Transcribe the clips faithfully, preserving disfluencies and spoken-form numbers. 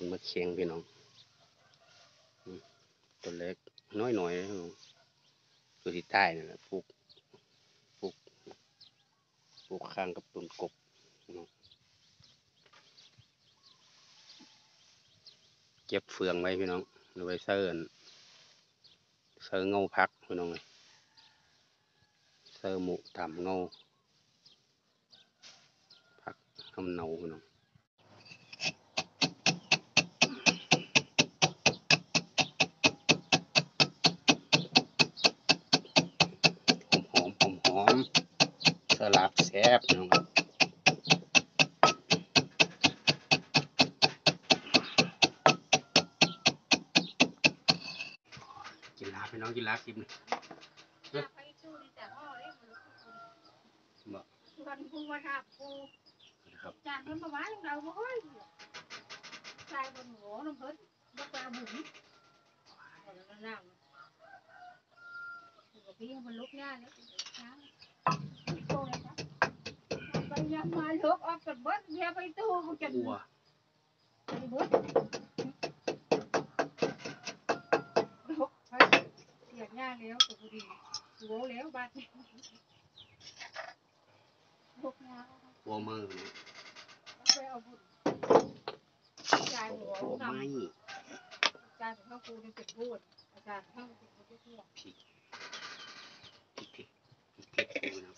มาเคียงพี่น้องตัวเล็กน้อยหน่อยตัวที่ใต้นี่แหละปลูกปลูกปลูกข้างกับต้นกบเก็บเฟืองไว้พี่น้องเอาไว้เซิร์นเซิร์เงาพักพี่น้องเลยเซิร์หมูทำเงาพักทำเนาพี่น้องหอมหอมหอมสลับแซ่บพี่น้องกินลาพี่น้องกินลากินบ่วันพูมาทับกูจานมันประมาณเราโอ้ยใส่บนหัวน้ำเพิ่นบักปลาบุ๋มแล้วนั่งกับพี่มันลุกง่ายเลยโตเลยครับไปยังมาลุกออกจากบ้านเมียไปตู้เขาจะไปบุญลุกไปเสียง่ายแล้วตัวดีหัวแล้วบ้านลุกง่ายหัวมือไปเอาบุญจ่ายหัวไม่จ่ายของข้าวปูนี่เป็นพูดอาจารย์ข้าวปูเป็นพูดผิดผิดผิดผิดผิดนะ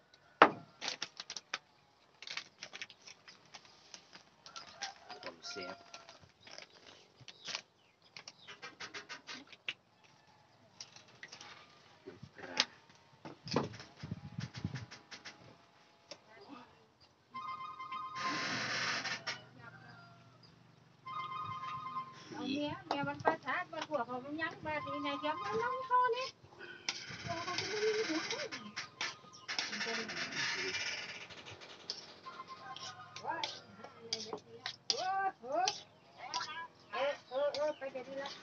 ผมเซฟเมียเมียมันประสาทมันหัวเขามันยั้งมาทีไหนยังมันน้องเขาเนี่ยไปเดี๋ยวนี้ละ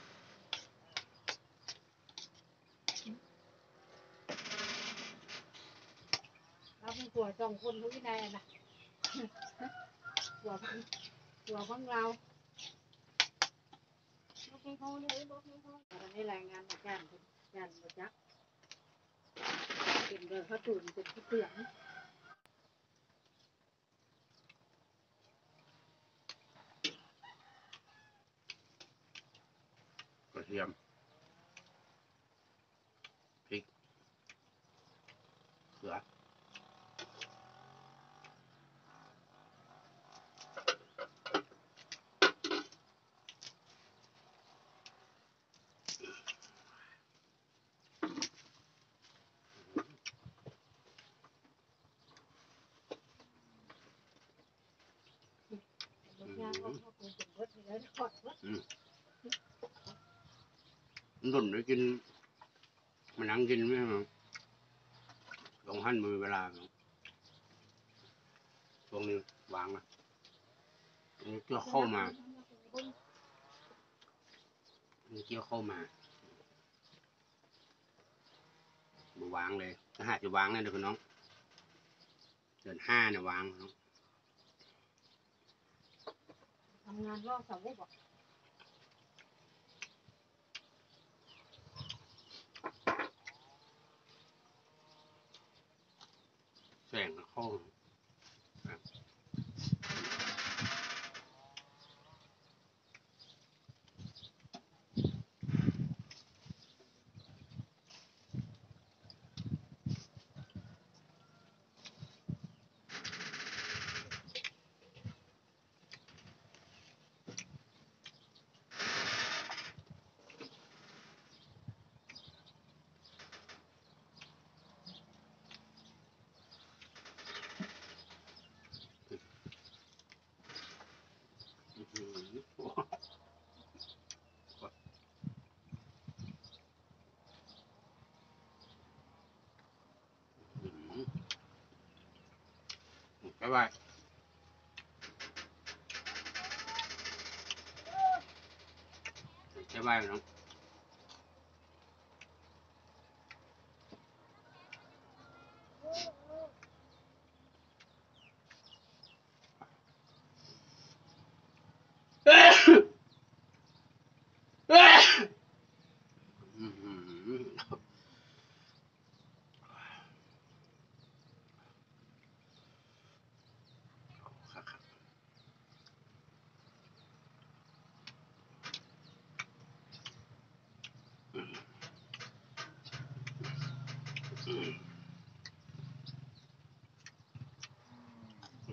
เราเป็นผัวสองคนเขาที่ไหนนะผัวพังผัวพังเราเขาเลยบอกให้เขาตอนนี้รายงานอาจารย์อาจารย์มาจักเป็นเรื่องเขาตื่นเป็นที่เตือนกระเทียมพริกเกลือมันหล่นไปกินมันนั่งกินไม่หรอลงหั่นมือเวลาตรงนี้วางนะนี่เกี่ยวเข้ามานี่เกี่ยวเข้ามามือวางเลยถ้าหากจะวางเนี่ยเดี๋ยวน้องเดือนห้าเนี่ยวางน้องทำงานรอบเสาร์บอกแสงเข้าบ๊ายบายบ๊ายบายน้อง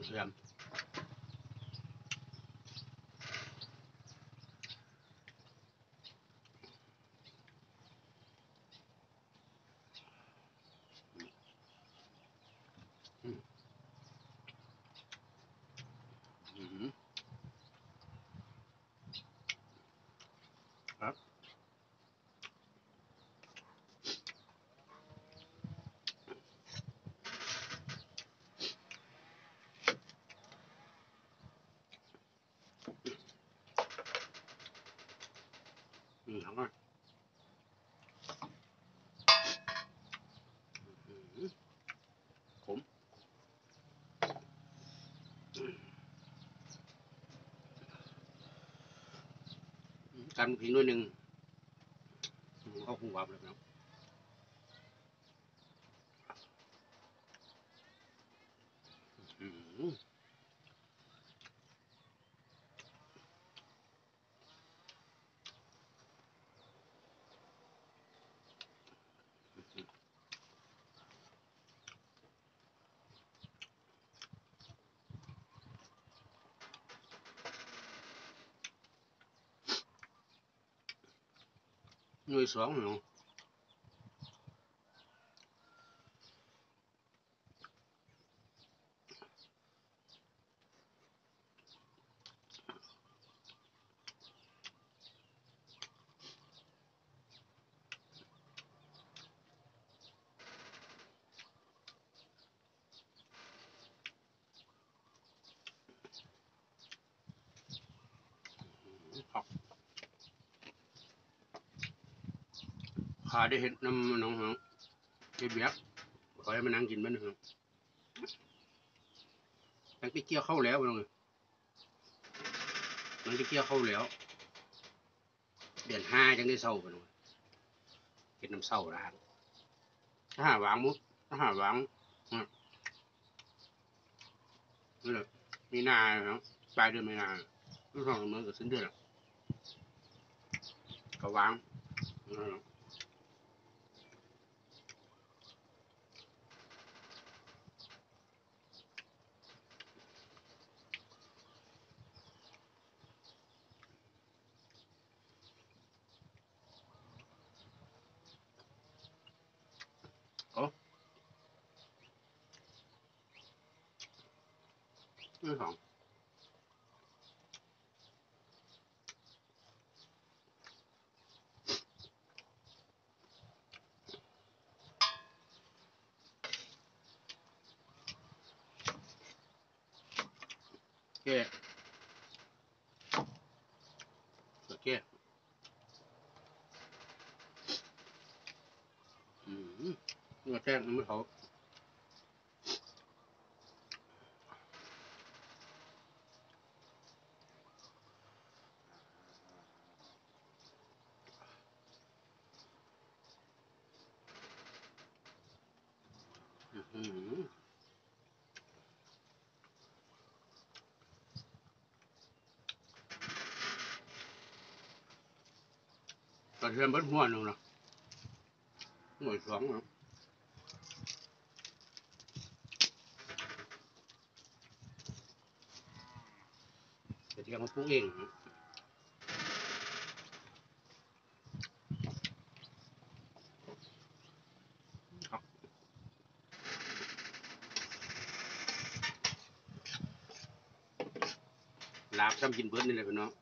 เทียมครับอืมทั้งนั้นขมกันพิงด้วยหนึ่งเอาหัวเลยเนาะหน่วยสองเนาะขาได้เห็ดน้ำน้องเหรอเบียบเบียบขอให้มานั่งกินบ้านเหรอตั้งแต่เกี่ยวเข้าแล้วน้องตั้งแต่เกี่ยวเข้าแล้วเดือนห้าจังได้เศร้ากันเห็ดน้ำเศร้าร้านถ้าหาวางมุกถ้าหาวางนี่แหละมีนาเนาะปลายเดือนมีนาลูกสองเมื่อกับสิ้นเดือนก็วางโอ้ลูกสองแก่แก่อืมนี่แจ้งไม่เขาอืมกระเทียมเบิ้ลหัวหนึ่งนะหน่วยสองนะกระเทียมมาปลูกเองครับลาบซ้ำกินเบิ้ลนี่เลยพี่น้อง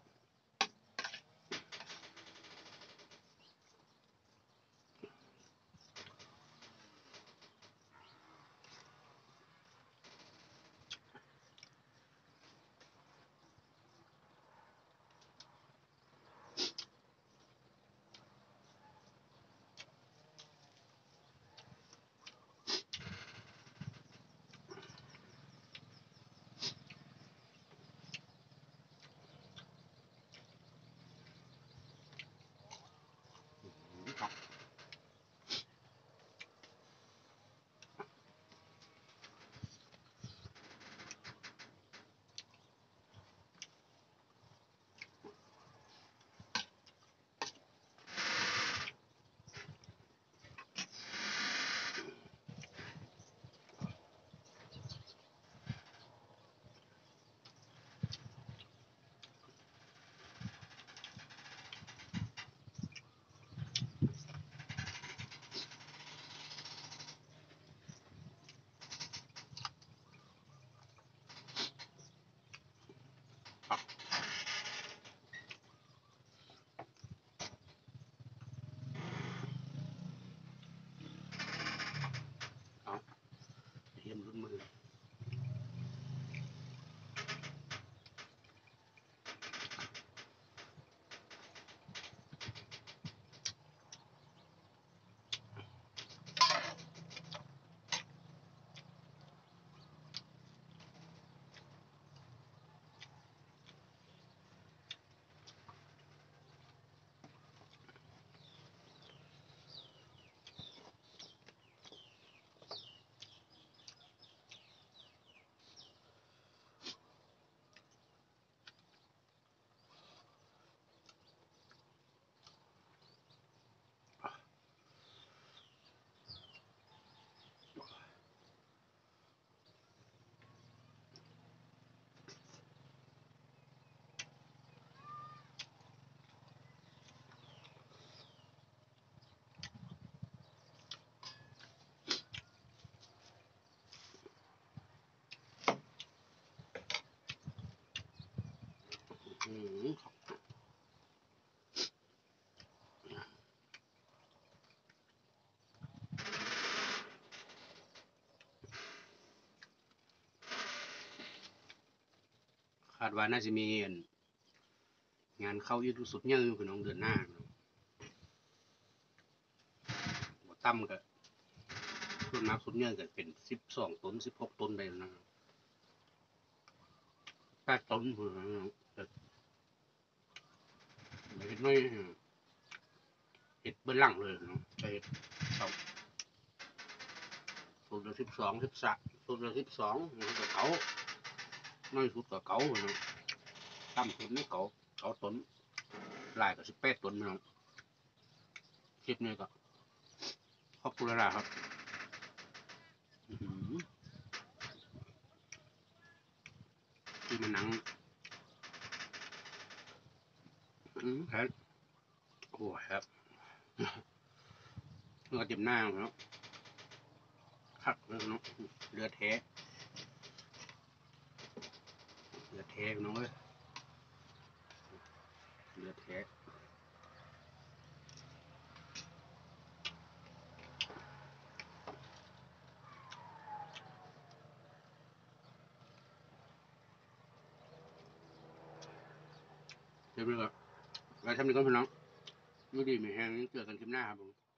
อืมคาดว่าน่าจะมีงานเข้ายุทธสุดเยอะคือน้องเดือนหน้าบ่ต่ำก็ส่วนมากสุดเยอะก็เป็นสิบสองต้นสิบหกต้นไปนะแปดต้นเหมือนแต่ไม่เห็นไม่เห็ดเบื้องหลังเลยเนาะไปเห็ดสองสุดละสิบสองสิบสามสุดละสิบสองก็เก๋าน้อยสุดก็เก๋าเนาะต่ำสุดนี่เก๋าเก๋าต้นลายก็สิบแปดต้นเนาะคลิปนี้ก็ขอบคุณแล้วครับที่มันหนังอืมครับโอ้ครับเนื้อเต็มหน้าเนาะคักเลยเนาะเลือดแท้เลือดแท้เนาะเอ้ยเลือดแท้เดี๋ยวไปก่อนไว้ทำนี้ก่อนพี่น้องดูดีไม่แห้งเจอกันคลิปหน้าครับผม